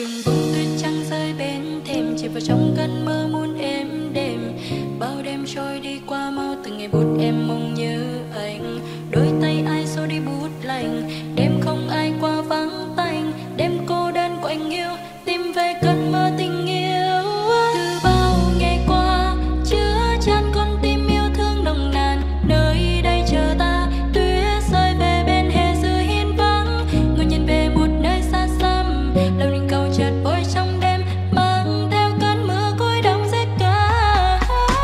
Từng bông tuyết trắng rơi bên thềm, chỉ vào trong cơn mơ muôn êm đềm. Bao đêm trôi đi qua mau, từng ngày bút em mong nhớ anh. Đôi tay ai xô đi bút lạnh, đêm không ai qua vắng tanh. Đêm cô đơn của anh yêu, tìm về cơn mơ tình yêu. Từ bao ngày qua chứa chan con tim yêu thương nồng nàn, nơi đây chờ ta. Tuyết rơi về bên hè giữa hiên vắng, ngồi nhìn về một nơi xa xăm. Lòng đình cầu chợt vội trong đêm, mang theo cơn mưa cuối đông rét cả.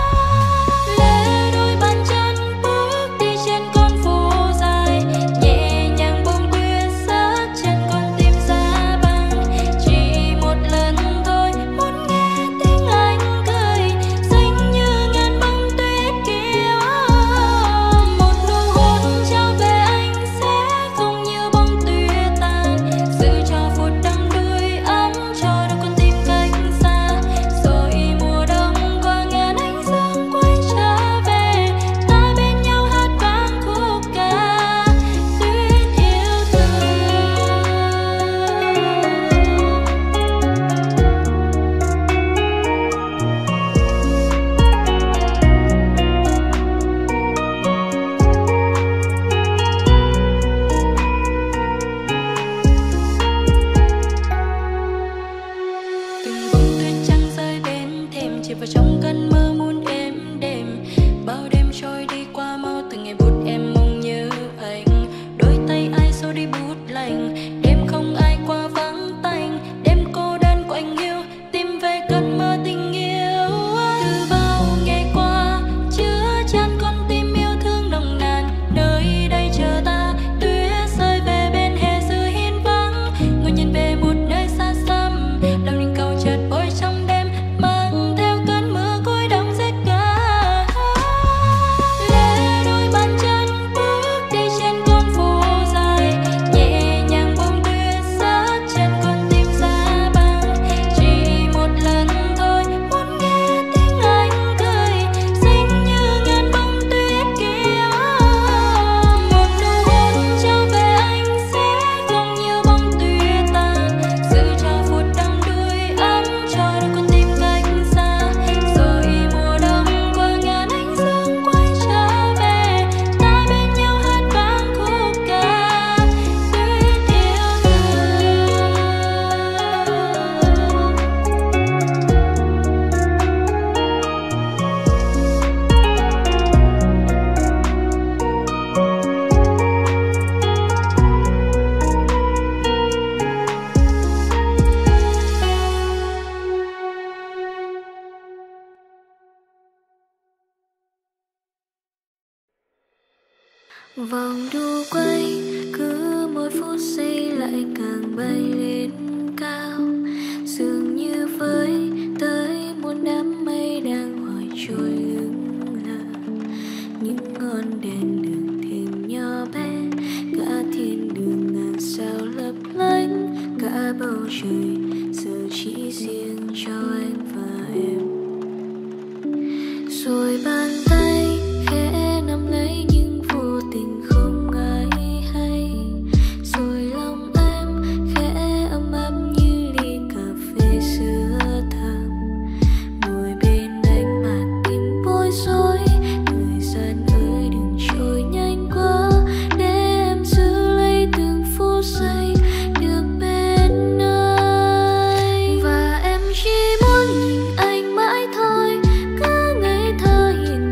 Lê đôi bàn chân bước đi trên con phố dài, nhẹ nhàng buông tuyết rớt trên con tim giá băng. Chỉ một lần thôi muốn nghe tiếng anh cười, xanh như ngàn bông tuyết kia. Một nụ hôn trao về anh sẽ không như bông tuyết tan, giữ cho phút đắm đuối ấm cho đôi con tim cách xa. Rồi mùa đông qua ngàn ánh dương quay trở về, ta bên nhau hát vang khúc ca tuyết yêu thương. Từng bông tuyết trắng rơi bên thềm, chỉ vào trong cơn mơ muôn êm đềm. Bao đêm trôi đi qua mau, từng ngày bút em mong nhớ anh. Đôi tay ai xô đi bút lạnh, đêm không ai qua vắng tanh. Đêm cô đơn của anh yêu, tìm về cơn mơ tình yêu. Từ bao ngày qua chứa chan con tim yêu thương nồng nàn, nơi đây chờ ta. Tuyết rơi về bên hè giữa hiên vắng, ngồi nhìn về một nơi xa xăm. Lòng đình cầu chợt vội trong đêm, mang theo cơn mưa cuối đông rét cả. Lê đôi bàn chân bước đi trên con phố dài, nhẹ nhàng buông tuyết rớt trên con tim giá băng. Chỉ một lần thôi muốn nghe tiếng anh cười, xinh như ngàn bông tuyết kia. Một nụ hôn trao về anh sẽ không như bông tuyết tan, giữ cho phút đắm đuối ấm cho đôi con tim cách xa. Rồi mùa đông qua ngàn ánh dương quay trở về, ta bên nhau hát vang khúc ca tuyết yêu thương. Vòng đu quay cứ mỗi phút giây lại càng bay lên cao, dường như với tới muôn đám mây đang hoài trôi lững lờ. Những ngọn đèn đường thêm nhỏ bé, cả thiên đường ngàn sao lấp lánh. Cả bầu trời giờ chỉ riêng cho anh và em. Rồi bàn tay khẽ nắm lấy những vô tình không ai hay. Rồi lòng em khẽ ấm áp như ly cà phê sữa thơm. Ngồi bên anh mà tim bối rối. Thời gian ơi đừng trôi nhanh quá, để em giữ lấy từng phút giây được bên anh. Và em chỉ muốn nhìn anh mãi thôi, cứ ngây thơ hiền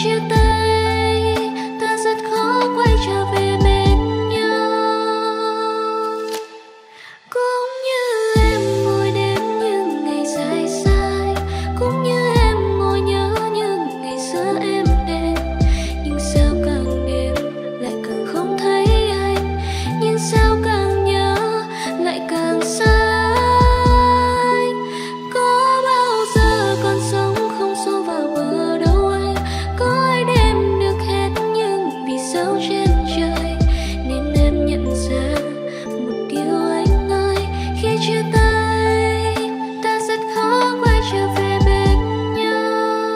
chia tay ta rất khó quay trở về bên nhau. Cũng như em ngồi đêm những ngày dài dài, cũng như em ngồi nhớ những ngày xưa êm đềm. Nhưng sao càng đêm lại càng không thấy anh, nhưng sao càng nhớ lại càng xa anh. Có bao giờ còn sống không sâu vào bờ đâu anh, có ai đêm được hết những vì sao trên trời. Nên em nhận ra một điều anh ơi, khi chia tay ta rất khó quay trở về bên nhau.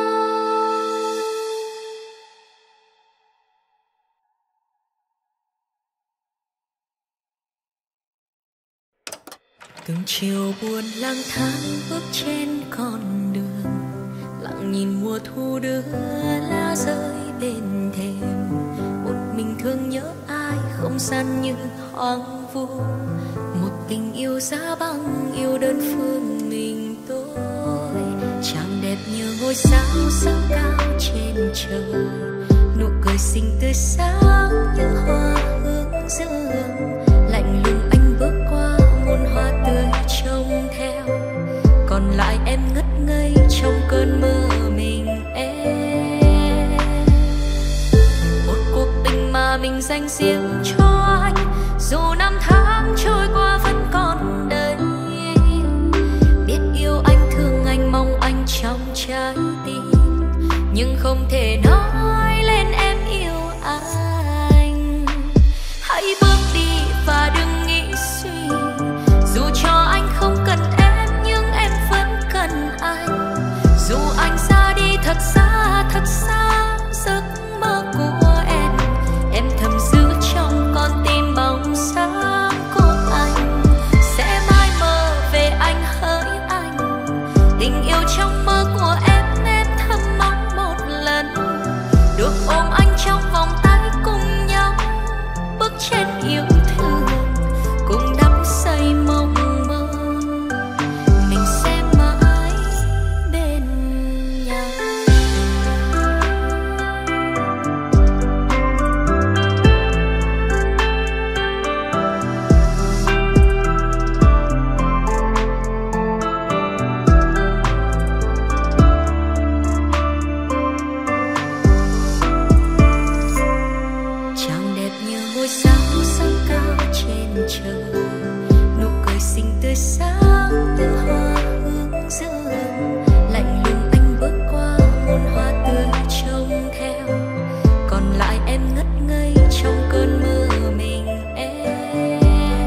Từng chiều buồn lang thang bước trên con đường, lặng nhìn mùa thu đưa lá rơi bên thềm. Một mình thương nhớ ai, không gian như hoang vu, một tình yêu giá băng yêu đơn phương mình tôi. Chàng đẹp như ngôi sao sáng cao trên trời, nụ cười xinh tươi sáng như hoa hướng dương. Lạnh lùng anh bước qua muôn hoa tươi trông theo, còn lại em ngất ngây trong cơn mơ mình em. Một cuộc tình mà mình dành riêng cho anh, dù năm tháng trôi qua vẫn còn đây. Biết yêu anh, thương anh, mong anh trong trái tim, nhưng không thể nói lên em yêu anh. Hãy bước đi và đừng nghĩ suy, dù cho anh không cần em nhưng em vẫn cần anh. Dù anh ra đi thật xa giấc mơ của em thầm giữ trong con tim bóng sáng của anh. Sẽ mãi mơ về anh hỡi anh, tình yêu trong mơ của em thầm mong một lần được ôm anh trong vòng tay cùng nhau, bước trên yêu thương cùng đắm say mong mơ mình sẽ mãi bên nhau. Chàng đẹp như ngôi sao sáng cao trên trời, nụ cười xinh tươi sáng như hoa hướng dương. Lạnh lùng anh bước qua muôn hoa tươi trông theo, còn lại em ngất ngây trong cơn mơ mình em.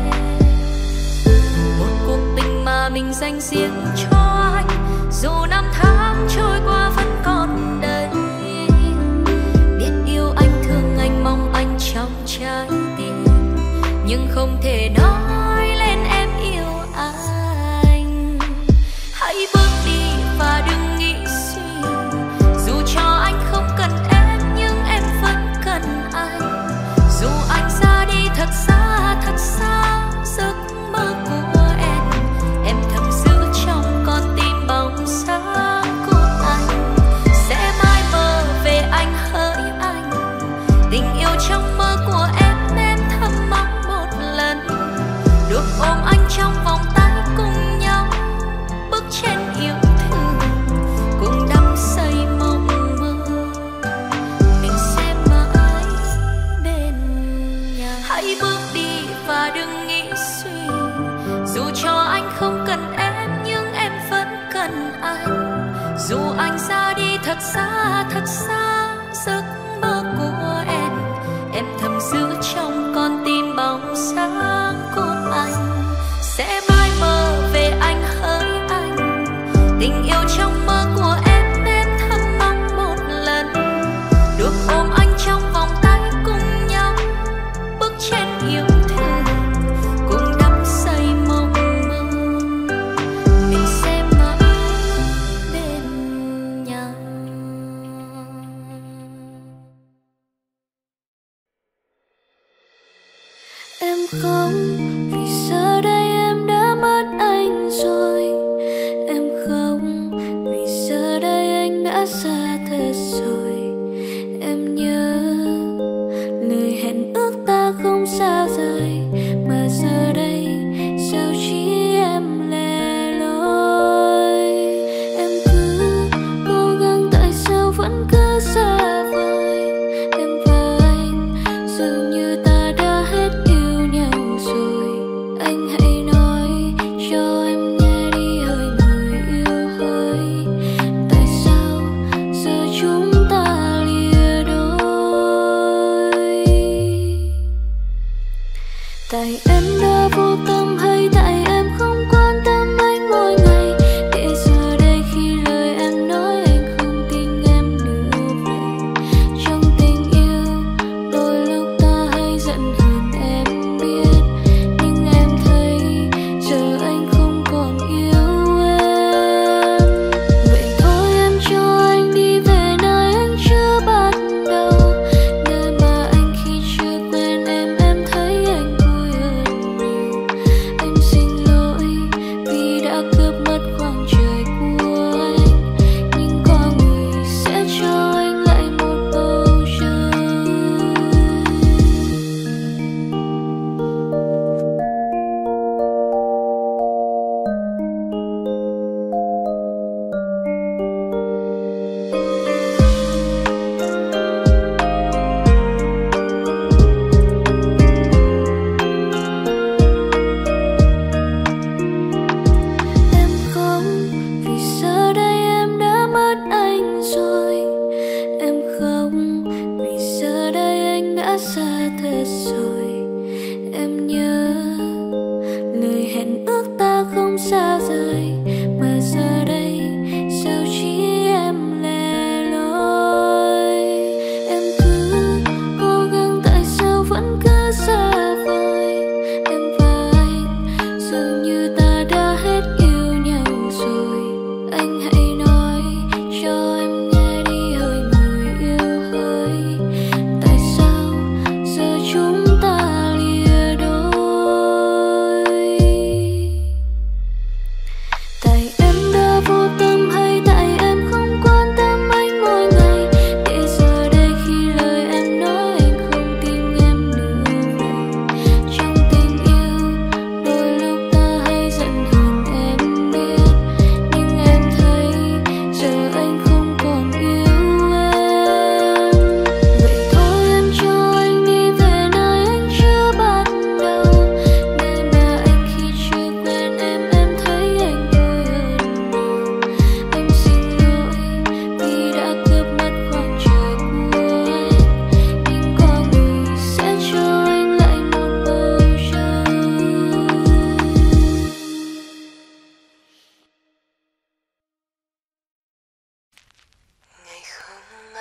Một cuộc tình mà mình dành riêng cho anh, dù năm tháng trôi qua vẫn còn đây. Biết yêu anh, thương anh, mong anh trong trái tim, nhưng không thể nói lên em yêu anh. Hãy bước đi và đừng nghĩ suy, dù cho anh không cần em nhưng em vẫn cần anh. Dù anh ra đi thật xa giấc mơ của em thầm giữ trong con tim bóng sáng của anh. Sẽ mãi mơ về anh hỡi anh, tình yêu trong mơ của em thầm mong một lần được ôm anh trong vòng tay cùng nhau, bước trên yêu thương cùng đắm say mong mơ mình sẽ mãi bên nhau. Hãy bước đi và đừng nghĩ suy, dù cho anh không cần em nhưng em vẫn cần anh. Dù anh ra đi thật xa giấc mơ của em thầm giữ trong con tim bóng sáng của anh. Sẽ mãi mơ về anh hỡi anh, tình yêu trong mơ của em thầm mong một lần được ôm anh trong vòng tay cùng nhau, bước trên yêu thương cùng đắm say mong mơ mình sẽ mãi bên nhau.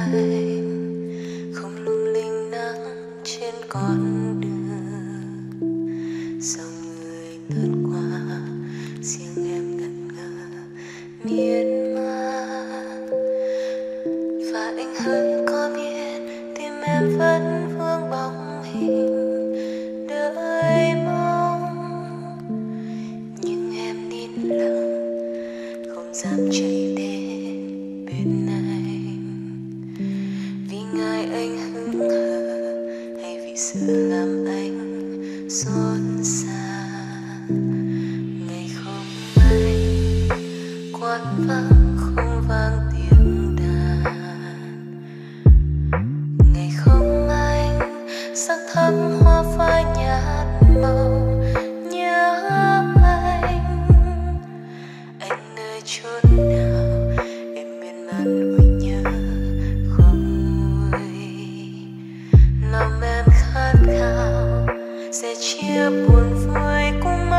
anh không lung linh nắng trên con đường. Dòng người lướt qua riêng em ngẩn ngơ miên man. Và anh hỡi có biết tim em vẫn vương bóng hình đợi mong, nhưng em nín lặng không dám chạy đến bên anh. Vì ngại anh hững hờ hay vì sự làm anh xót xa. Ngày không may quán vắng không vang tiếng đàn. Ngày không anh sắc thắm hoa phai nhạt màu nhớ anh. Anh nơi chốn nào em miên man ôi nhớ không nguôi. Lòng em khát khao sẽ chia buồn vui cùng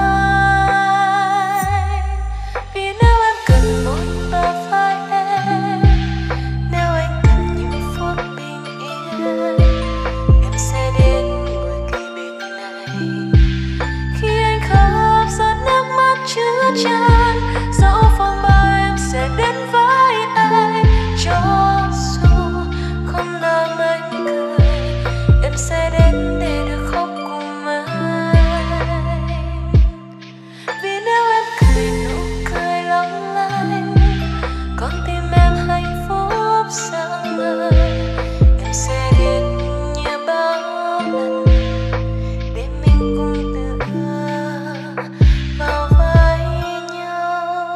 anh. Vì nếu em cần một bờ vai em, nếu anh cần những phút bình yên, em sẽ đến ngồi kề bên anh. Khi anh khóc giọt nước mắt chứa chan, dẫu phong ba em sẽ đến với anh. Cho dù không làm anh cười, em sẽ đến để được khóc cùng anh. Vì nếu em cười nụ cười long lanh, con tim em hạnh phúc sáng ngời, em sẽ đến như bao lần để mình cùng tựa vào vai nhau.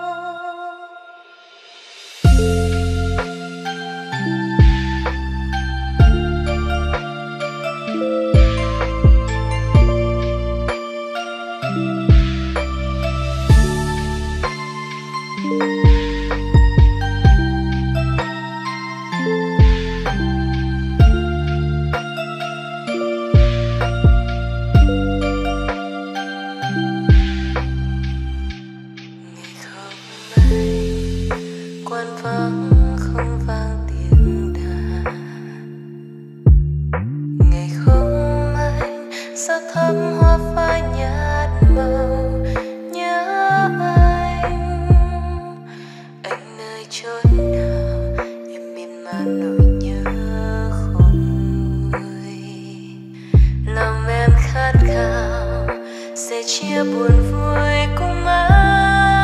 Ngày không may quán vắng không vang tiếng đàn. Ngày không may sắc thắm hoa phai nhạt màu nhớ anh. Anh nơi chốn nào em miên man nỗi nhớ không nguôi. Lòng em khát khao sẽ chia buồn vui cùng anh.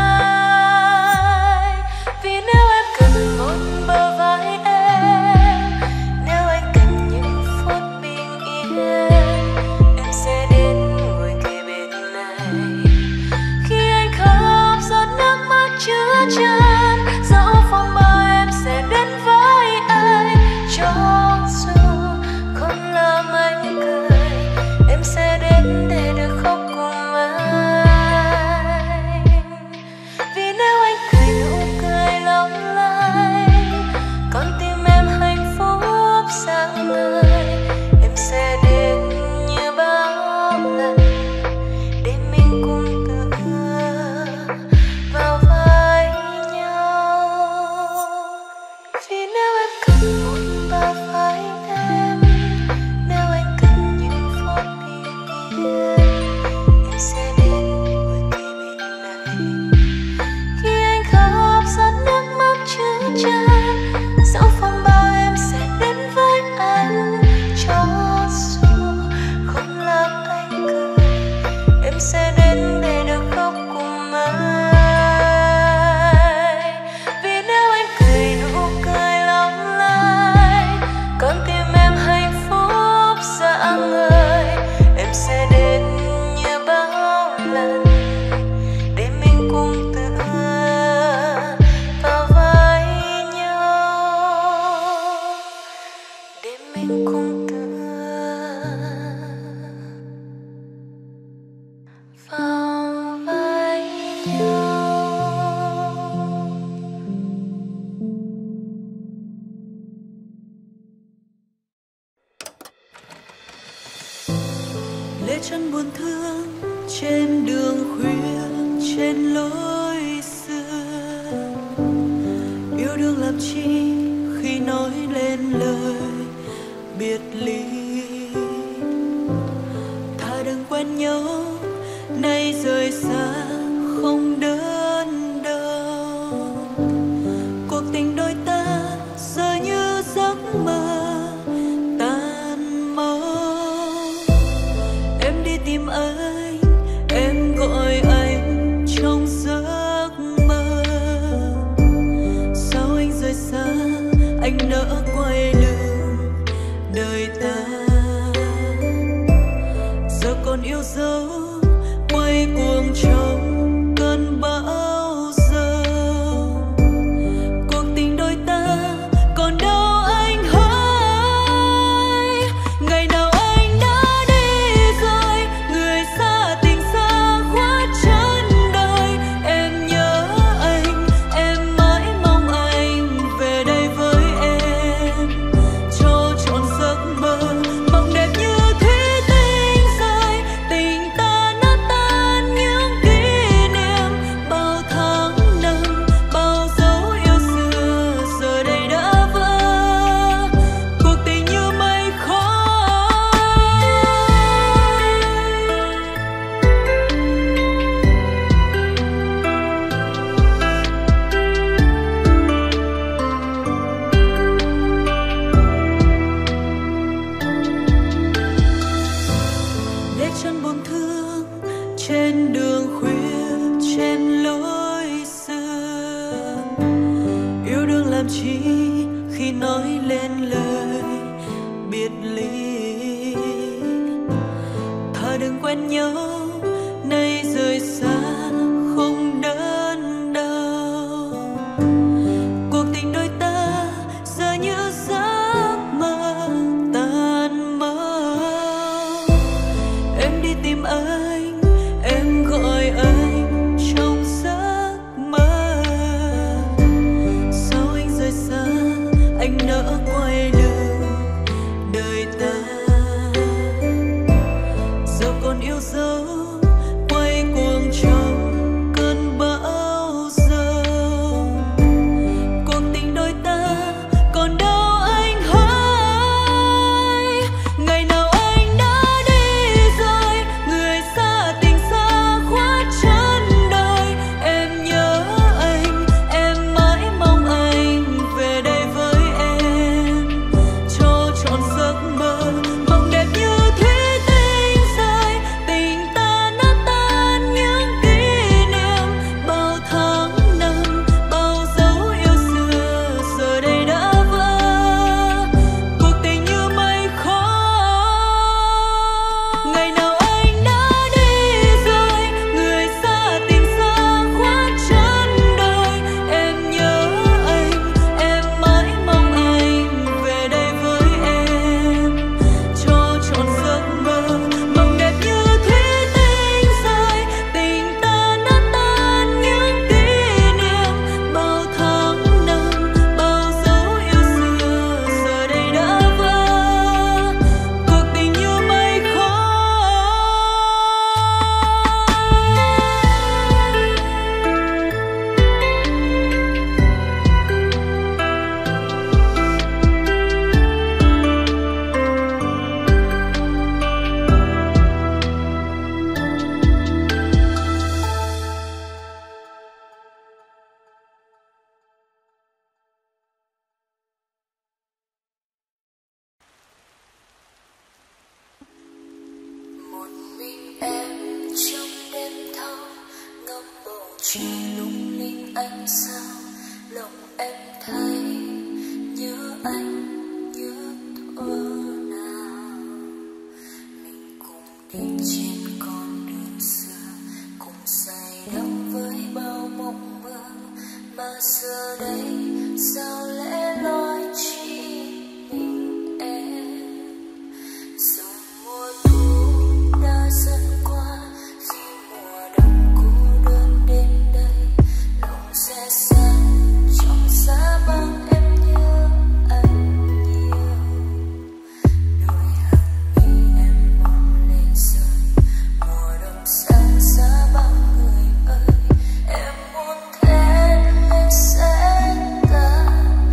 Vì nếu em cần một bờ vai em, nếu anh cần những phút bình yên, em sẽ đến ngồi kề bên anh. Khi anh khóc giọt nước mắt chứa chan, dẫu phong ba em sẽ đến với anh. Cho dù không làm anh cười, em sẽ đến để được khóc cùng anh. Vì nếu anh cười nụ cười long lanh, con tim em hạnh phúc sáng ngời, em sẽ đến như bao lần để mình cùng tựa vào vai nhau. Vì nếu em cần một bờ vai em, nếu anh cần những phút bình yên, em sẽ đến ngồi kề bên anh. Khi anh khóc giọt nước mắt chứa chan, dẫu phong ba em sẽ đến với anh. Cho dù không làm anh cười, em sẽ đến để được khóc cùng anh. Vì nếu anh cười nụ cười long lanh, con tim em hạnh phúc rạng ngời, em sẽ đến như bao lần để mình cùng tựa vào vai nhau, để mình cùng tựa vào vai nhau. Lê chân buồn thương trên đường khuya, trên lối xưa. Yêu đương làm chi khi khi nói lên lời biệt ly. Thà đừng quen nhau nay rời xa không đơn đâu. Cuộc tình đôi ta giờ như giấc mơ tan mau. Em đi tìm anh, em gọi anh trong giấc mơ. Sao anh rời xa, anh nỡ quay lưng đời ta. Giờ còn yêu dấu quay cuồng trong cơn bão giông. Cuộc tình đôi ta còn đâu anh hỡi. Ngày nào anh đã đi rồi, người xa tình xa khuất chân đời. Em nhớ anh, em mãi mong anh về đây với em, cho trọn giấc mơ mộng đẹp như thủy tinh rơi. Tình ta nát tan những kỷ niệm, bao tháng năm bao dấu yêu xưa giờ đây đã vỡ. Cuộc tình như mây khói. Để chân buồn thương trên đường khuya, trên lối xưa. Yêu đương làm chi khi nói lên lời biệt ly. Thà đừng quen nhau nay rời xa không đơn đâu. Cuộc tình đôi ta giờ như giấc mơ tan mau. Em đi tìm anh, em gọi anh trong giấc mơ. Sao anh rời xa, anh nỡ quay lưng đời ta. Giờ còn yêu dấu quay cuồng trong cơn bão giông. Cuộc tình đôi ta còn đâu anh hỡi. Ngày nào anh đã đi rồi, người xa tình xa khuất chân đời. Em nhớ anh, em mãi mong anh về đây với em, cho trọn giấc mơ mộng đẹp như thủy tinh rơi. Tình ta nát tan những kỷ niệm, bao tháng năm bao dấu yêu xưa giờ đây đã vỡ. Cuộc tình như mây khói. Ngày nào anh đã đi rồi, người xa tình xa khuất chân đời. Em nhớ anh, em mãi mong anh về đây với em, cho trọn giấc mơ mộng đẹp như thủy tinh rơi. Tình ta nát tan những kỷ niệm, bao tháng năm bao dấu yêu xưa giờ đây đã vỡ. Cuộc tình như mây khói. Một mình em trong đêm thâu, ngắm bầu trời lung linh ánh sao. Lòng em thấy nhớ anh như thuở nào. Mình cùng đi trên con đường xưa, cùng say đắm với bao mộng mơ. Mà giờ đây sao lẽ loi chỉ mình em. Dù mùa thu đã dần qua, khi mùa đông cô đơn đến đây, lòng sẽ xanh trong giá băng em nhớ anh nhiều. Đôi hàng mi em mong lên rơi, mùa đông sáng giá băng người ơi. Em muốn thét lên sẽ tan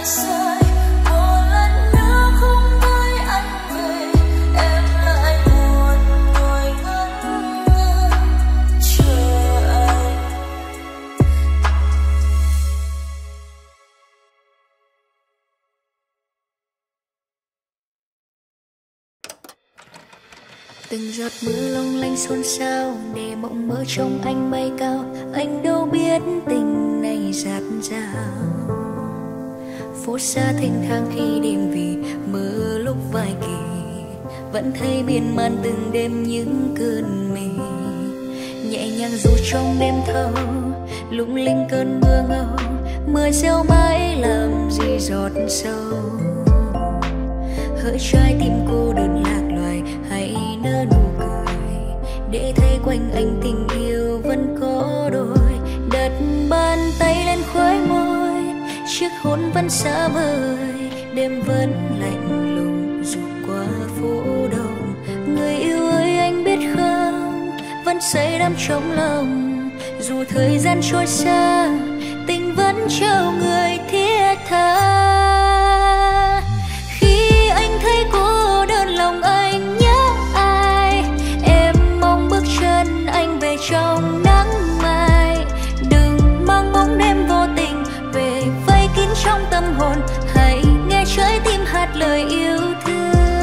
rơi, một lần nữa không thấy anh về, em lại buồn ngồi ngẩn ngơ chờ anh. Từng giọt mưa long lanh xôn xao để mộng mơ trong anh bay cao, anh đâu biết tình này dạt dào. Phố xa thênh thang khi đêm vì mơ lúc vài kỳ, vẫn thấy miên man từng đêm những cơn mê. Nhẹ nhàng dù trong đêm thâu lung linh cơn mưa ngâu, mưa reo mãi làm gì giọt sâu. Hỡi trái tim cô đơn lạc loài, hãy nở nụ cười để thấy quanh anh tình yêu vẫn có đôi. Đặt bàn tay lên khóe môi, chiếc hôn vẫn xa vời, đêm vẫn lạnh lùng dù qua phố đông. Người yêu ơi anh biết không, vẫn say đắm trong lòng, dù thời gian trôi xa tình vẫn chờ người thiết tha. Khi anh thấy cô đơn lòng anh nhớ ai, em mong bước chân anh về trong nắng mai. Đừng mang bóng đêm vô tình về vây kín trong tâm hồn, hãy nghe trái tim hát lời yêu thương.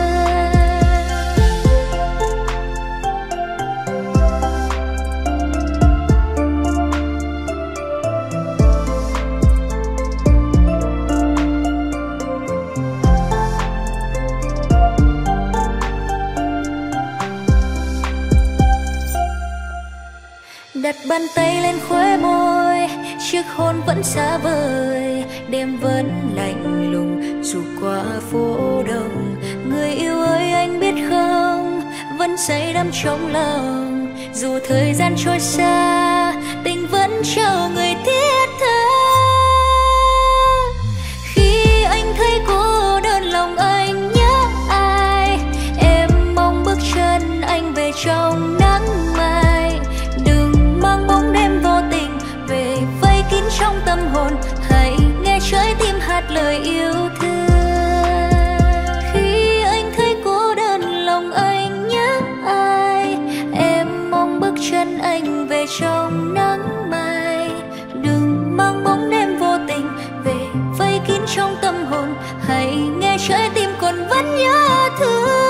Đặt bàn tay lên khóe môi, chiếc hôn vẫn xa vời, đêm vẫn lạnh lùng dù qua phố đông. Người yêu ơi anh biết không, vẫn say đắm trong lòng, dù thời gian trôi xa tình vẫn chờ người thiết tha. Khi anh thấy cô đơn lòng anh nhớ ai, em mong bước chân anh về trong nắng mai. Đừng mang bóng đêm vô tình về vây kín trong tâm hồn, hãy nghe trái tim hát lời yêu thương. Khi anh thấy cô đơn lòng anh nhớ ai, em mong bước chân anh về trong nắng mai. Đừng mang bóng đêm vô tình về vây kín trong tâm hồn, hãy nghe trái tim còn vẫn nhớ thương.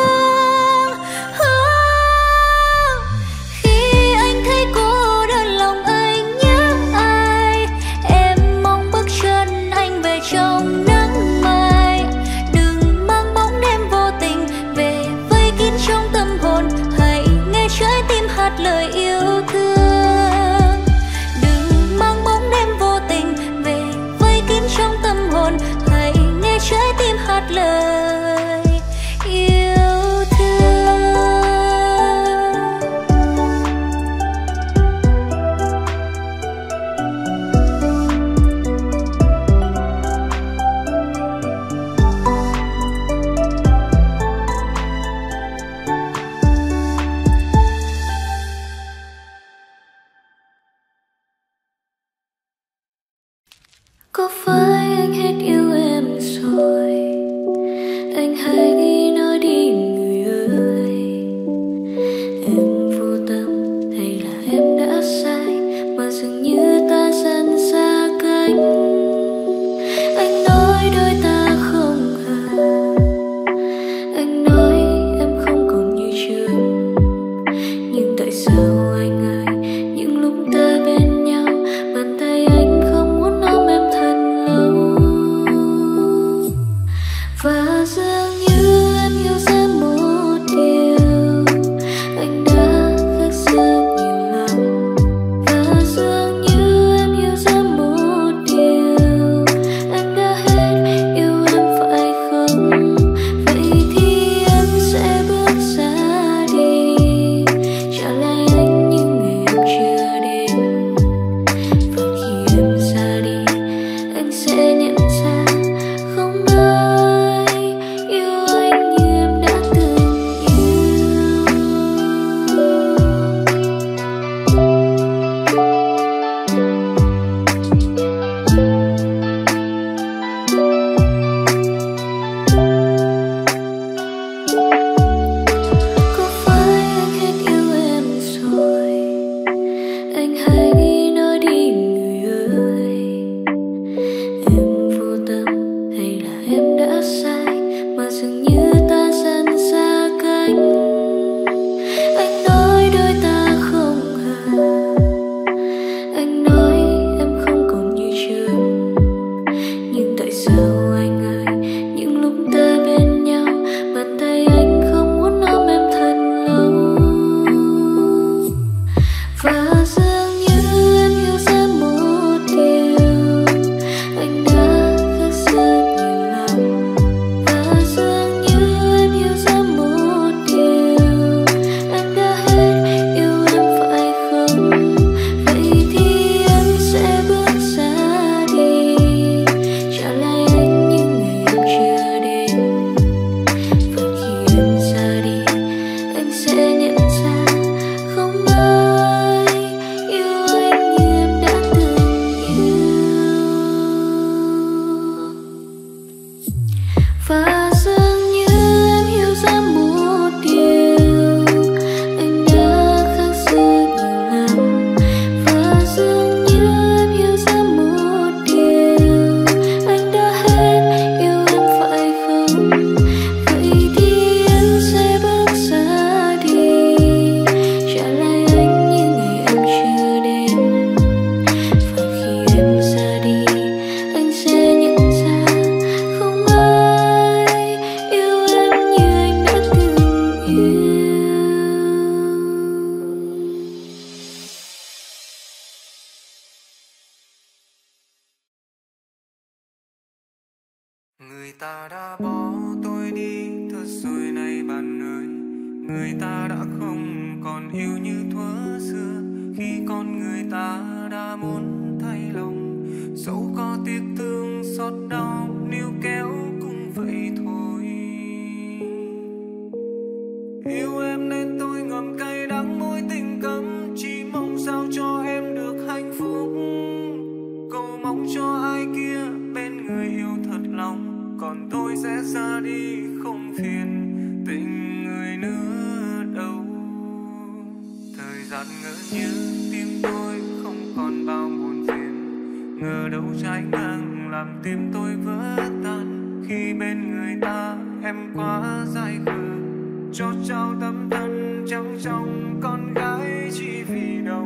Khi anh thấy cô đơn lòng anh nhớ ai, em mong bước chân anh về trong nắng mai. Đừng mang bóng đêm vô tình về vây kín trong tâm hồn, hãy nghe trái tim hát lời yêu thương. Đừng mang bóng đêm vô tình về vây kín trong tâm hồn, hãy nghe trái tim hát lời yêu thương. Có phải anh hết yêu em rồi, anh hãy nói đi người ơi. Em vô tâm hay là em đã sai mà dường như ta dần xa cách. Anh nói đôi ta không hợp, anh nói em không còn như trước. Nhưng tại sao anh ơi, những lúc ta bên nhau, bàn tay anh không muốn ôm em thật lâu. sao anh ơi, những lúc ta bên nhau, bàn tay anh không muốn ôm em thật lâu. Và dường như em hiểu ra một điều, anh đã khác rất nhiều lắm. Và dường như em hiểu ra một điều, anh đã hết yêu em phải không? Vậy thì em sẽ bước ra đi, trả lại anh những ngày em chưa đến. Và khi em ra đi, anh sẽ nhận ra không ai yêu anh như em đã từng yêu. Và dường như em hiểu ra một điều, anh đã khác rất nhiều lắm. Và dường như em hiểu ra một điều, anh đã hết yêu em phải không? Vậy thì em sẽ bước ra đi, trả lại anh những ngày em chưa đến. Và khi em ra đi, anh sẽ nhận ra không ai yêu em như anh đã từng yêu. Người ta đã bỏ tôi đi thật rồi này bạn ơi, người ta đã không còn yêu như thuở xưa. Khi con người ta đã muốn thay lòng, dẫu có tiếc thương xót đau níu kéo cũng vậy thôi. Yêu em nên tôi ngậm cay đắng mối tình cấm, chỉ mong sao cho em được hạnh phúc. Cầu mong cho ai kia bên người yêu thật lòng, còn tôi sẽ ra đi không phiền tình người nữa đâu. Thời gian ngỡ như tim tôi không còn bao buồn phiền, ngờ đâu trái ngang làm tim tôi vỡ tan. Khi bên người ta em quá dại khờ, cho trao tấm thân trắng trong con gái chỉ vì đâu.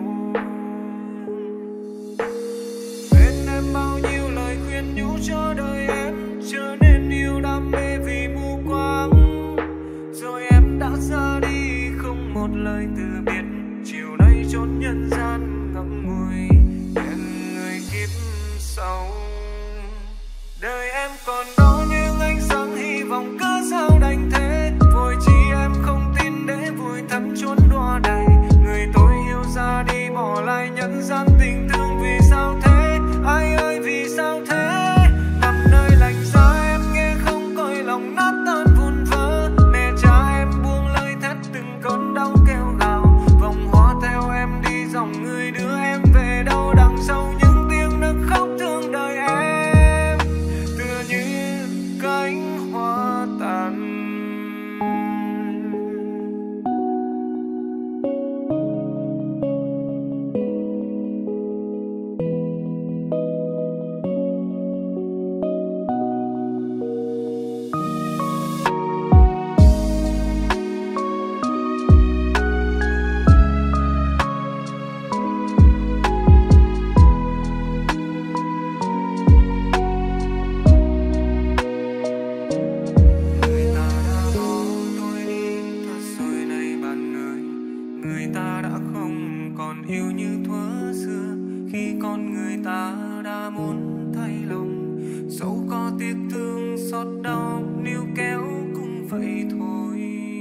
Bên em bao nhiêu lời khuyên nhủ cho đời em, trở nên yêu đam mê vì mù quáng. Rồi em đã ra đi không một lời từ biệt, chiều nay chốn nhân gian ngậm ngùi hẹn người kiếp sau. Đời em còn đó nhưng ánh sáng hy vọng cớ sao đành thế, vội chi em không tin để vùi thắm chốn đọa đầy. Người tôi yêu ra đi bỏ lại nhân gian tình thương, vì sao thế ai ơi vì sao thế? Nằm nơi lạnh giá em nghe không cõi lòng nát tan vụn vỡ, mẹ cha em buông lời thét từng cơn đau kêu gào. Vòng hoa theo em đi dòng người đưa em về đâu, đằng sau những tiếng nức khóc thương đời em tựa như cánh hoa tàn. Người ta đã bỏ tôi đi thật rồi này bạn ơi, người ta đã không còn yêu như thuở xưa. Khi con người ta đã muốn thay lòng, dẫu có tiếc thương xót đau níu kéo cũng vậy thôi.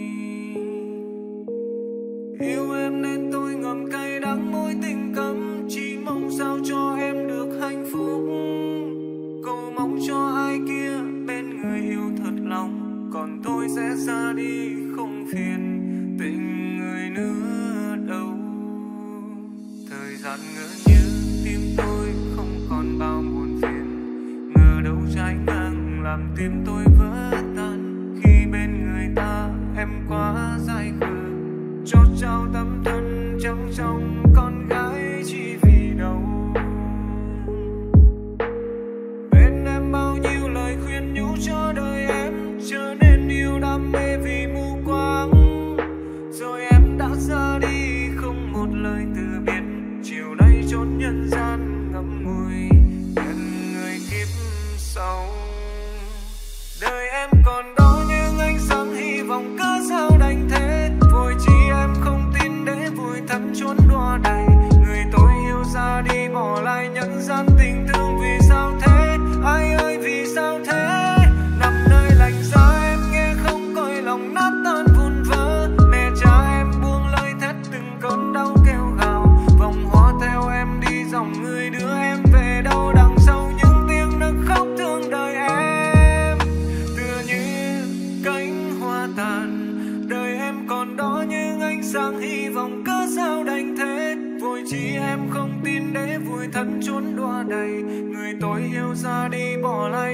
Yêu em nên tôi ngậm cay đắng mối tình cấm, chỉ mong sao cho em được hạnh phúc. Cầu mong cho ai kia bên người yêu thật lòng, còn tôi sẽ ra đi không phiền tình người nữa đâu. Thời gian ngỡ như tim tôi không còn bao buồn phiền, ngờ đâu trái ngang làm tim tôi vỡ tan. Khi bên người ta em quá dại khờ, cho trao tấm thân trắng trong con gái chỉ vì đâu. Bên em bao nhiêu lời khuyên nhủ cho đời em, trở nên yêu đam mê vì mù quáng. Rồi em đã ra đi không một lời từ biệt, chiều nay chốn nhân gian ngậm ngùi hẹn người kiếp sau.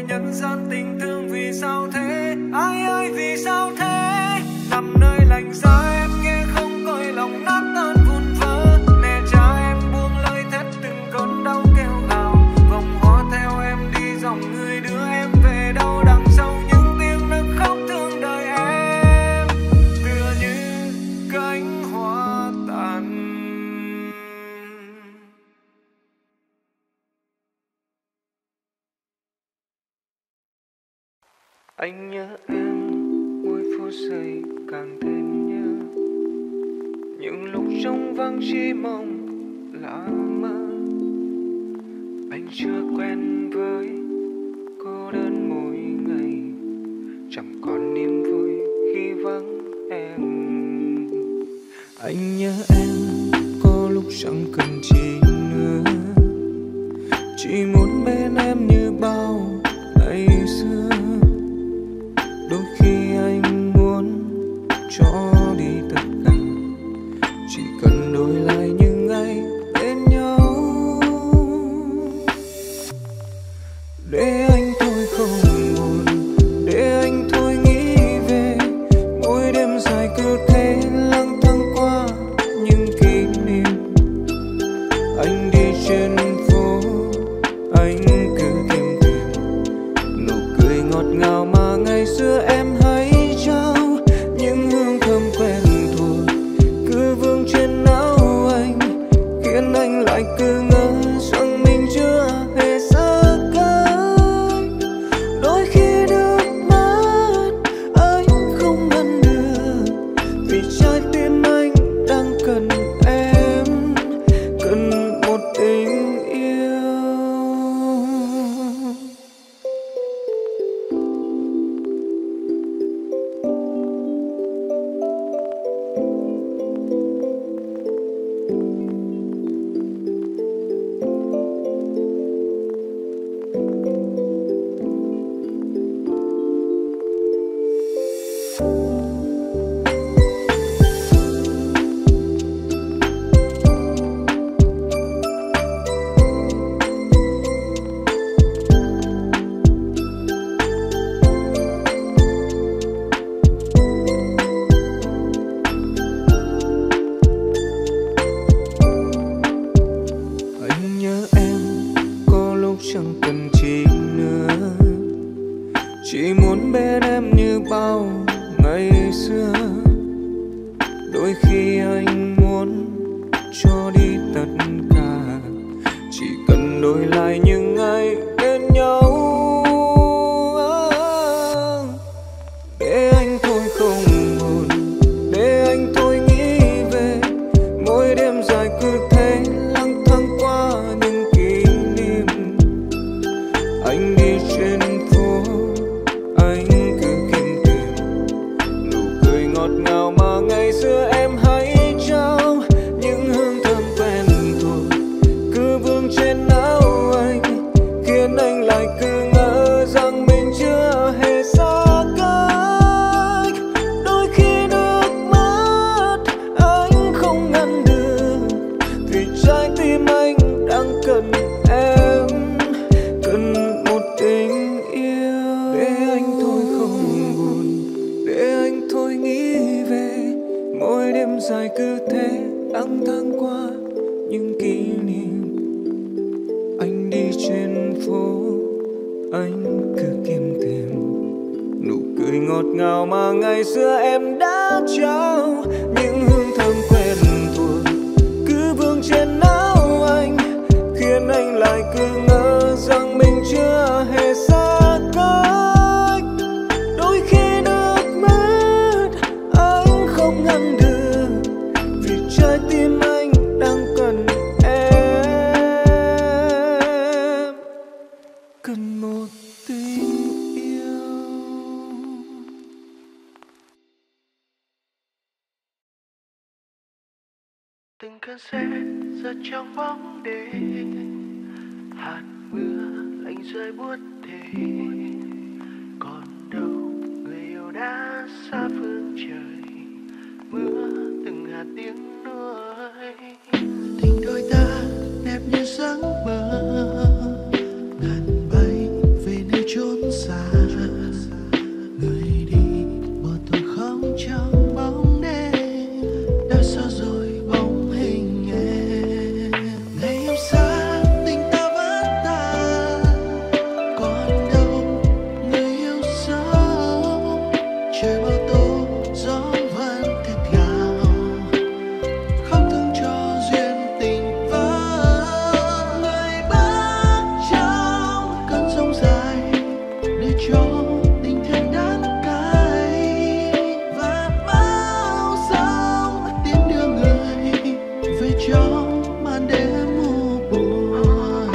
hỏi nhân gian tình thương vì sao thế, ai ơi vì sao thế. Nằm nơi lạnh giá em nghe không cõi lòng nát tan vụn vỡ, mẹ cha em buông lời thét từng cơn đau kêu gào. Vòng hoa theo em đi dòng người đưa em về đâu đằng sau những tiếng nức khóc thương đời em, tựa như cánh hoa tàn. Anh nhớ em mỗi phút giây càng thêm nhớ, những lúc trống vắng chỉ mong là mơ. Anh chưa quen với cô đơn mỗi ngày, chẳng còn niềm vui khi vắng em. Anh nhớ em có lúc chẳng cần chi nữa, chỉ muốn bên em như bao ngày xưa. Đôi khi anh muốn cho đi tất cả, chỉ cần đổi lại những ngày bên nhau. Để anh thôi không buồn, để anh thôi nghĩ về mỗi đêm dài cứ thế lang thang qua những kỷ niệm. Anh đi trên phố, anh cứ tìm tìm nụ cười ngọt ngào mà ngày xưa em hay trao. Những hương thơm quen thuộc cứ vương trên áo anh, khiến anh lại cứ ngỡ rằng mình chưa hề xa cách. Đôi khi nước mắt anh không ngăn được, vì trái tim anh đang cần em, cần một tình yêu. Anh nhớ em có lúc chẳng cần chi nữa, chỉ muốn bên em như bao ngày xưa. Đôi khi anh muốn cho đi tất cả, chỉ cần đổi lại những ngày bên nhau. Để anh thôi không buồn, để anh thôi nghĩ về mỗi đêm dài cứ thế lang thang qua những kỷ niệm. Anh đi trên phố, anh cứ kiếm tìm nụ cười ngọt ngào mà ngày xưa em hay trao. Những hương thơm quen thuộc cứ vương trên áo anh, khiến anh lại cứ ngỡ rằng mình chưa hề xa cách. Đôi khi nước mắt anh không ngăn được, vì trái tim anh đang cần em, cần một tình yêu. Để anh thôi không buồn, để anh thôi nghĩ về mỗi đêm dài cứ thế lang thang qua những kỷ niệm. Anh đi trên phố, anh cứ kiếm tìm nụ cười ngọt ngào mà ngày xưa em đã trao. Những hương thơm quen thuộc cứ vương trên áo anh, khiến anh lại cứ ngỡ rằng mình chưa hề xa cách. Đôi khi nước mắt anh không ngăn được, vì trái tim anh đang cần em, cần một tình yêu. Từng cơn xe rơi trong bóng đêm, hạt mưa lạnh rơi buốt thề. Còn đâu người yêu đã xa phương trời, mưa từng hạt tiếng nuối. Tình đôi ta đẹp như giấc mơ, ngàn bay về nơi chốn cho tình thêm đắng cay, và bao sóng tiến đưa người về trong màn đêm u buồn.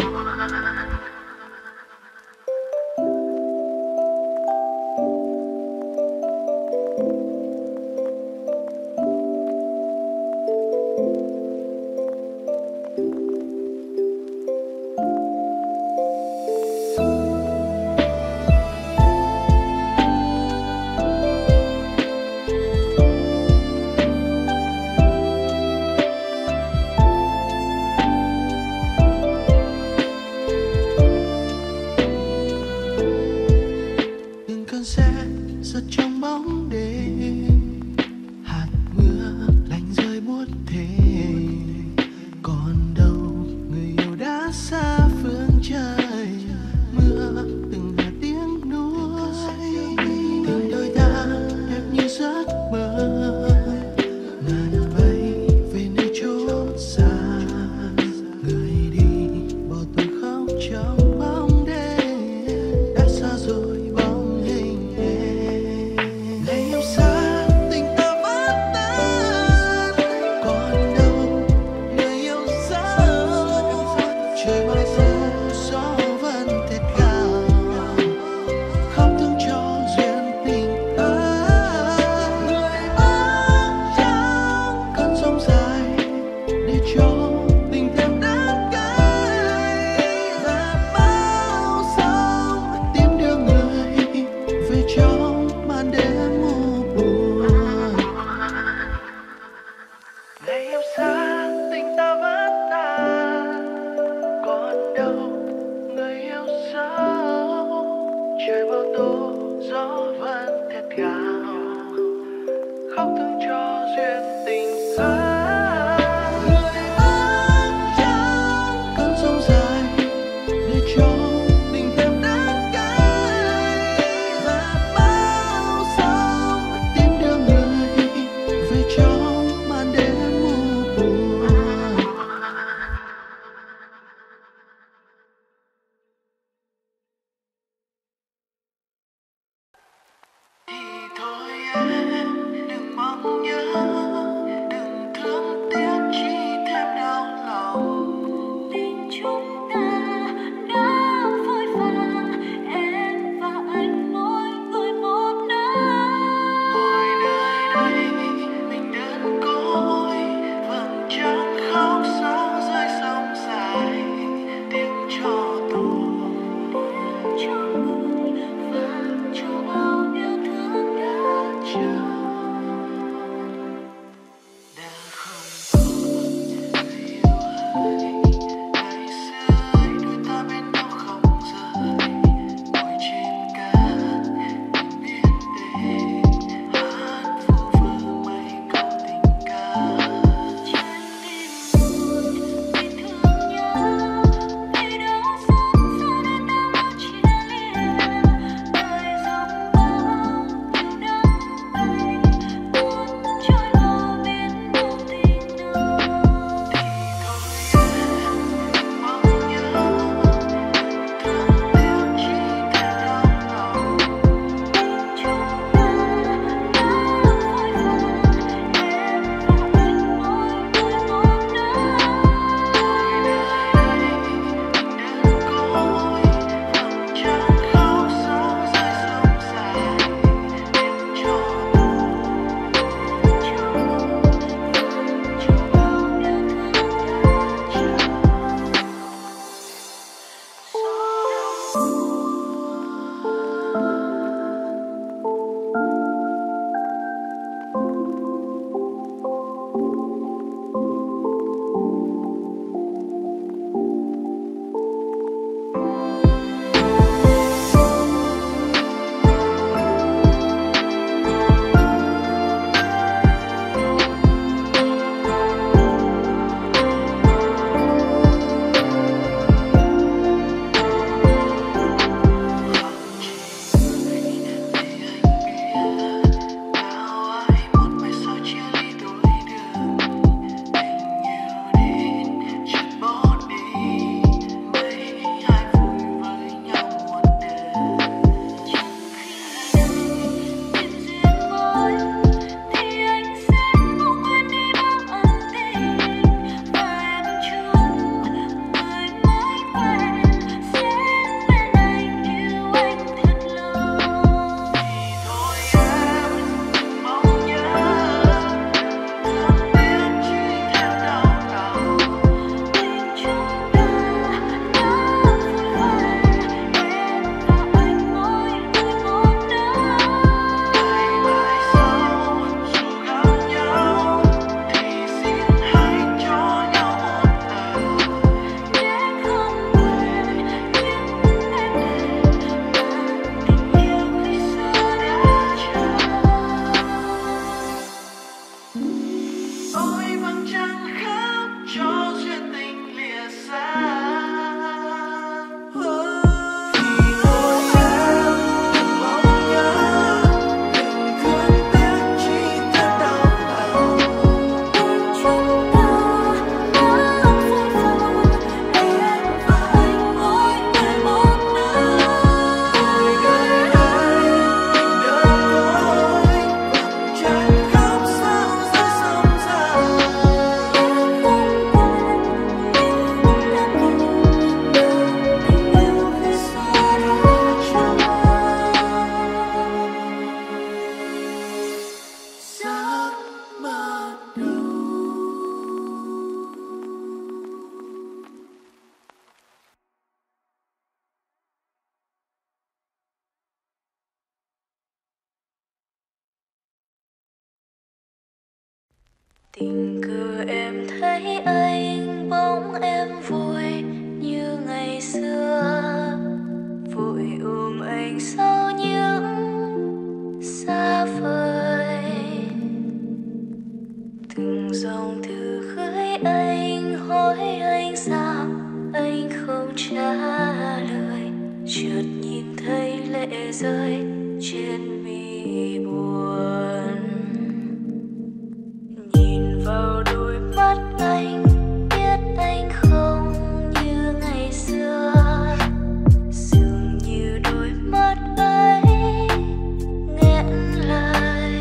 Từng cơn xe giật trong bóng đêm, hạt mưa lạnh rơi buốt thề. Còn đâu người yêu đã xa phương trời, mưa từng hạt tiếng nuối. Tình đôi ta đẹp như giấc mơ, ngàn bay về nơi chốn xa. Người đi bỏ tôi khóc trong bóng đêm, đã xa rồi bóng hình em. Tình cờ em thấy anh, bóng em vội như ngày xưa, vội ôm anh sau những xa vời. Từng dòng thư gửi anh, hỏi anh sao anh không trả lời, chợt nhìn thấy lệ rơi trên mi buồn. Nhìn vào đôi mắt anh, biết anh không như ngày xưa, dường như đôi mắt ấy nghẹn lời.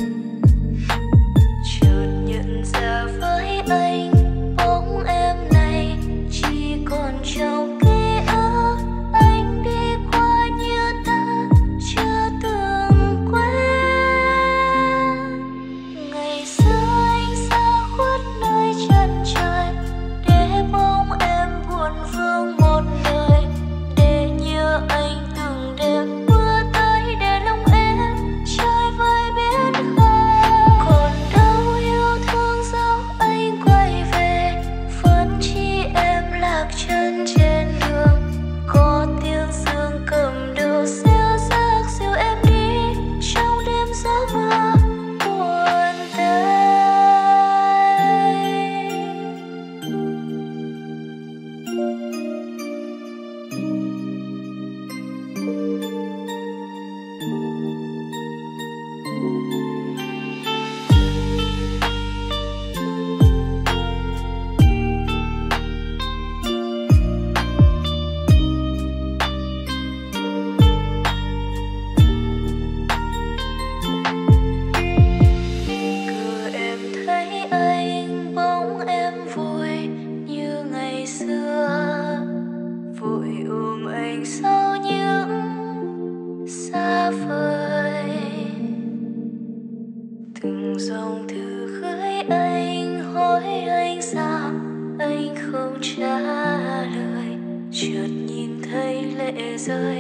Chợt nhận ra với anh, bóng em này chỉ còn trong ký ức. Anh đi qua như ta chưa từng quen. Ngày xưa anh xa khuất nơi chân trời, để bóng em buồn vương một đời. Để nhớ anh từng đêm mưa tới, để lòng em chơi vơi biết hơi. Còn đâu yêu thương dấu anh quay về, vẫn chỉ em lạc chân trên đường. Có tiếng sương cầm đầu xéo xác dìu em đi trong đêm gió mưa buồn tênh. Cứ em thấy anh, bóng em vội như ngày xưa, vội ôm anh sau những xa vời. Từng dòng thư gửi anh, hỏi anh sao anh không trả lời, chợt nhìn thấy lệ rơi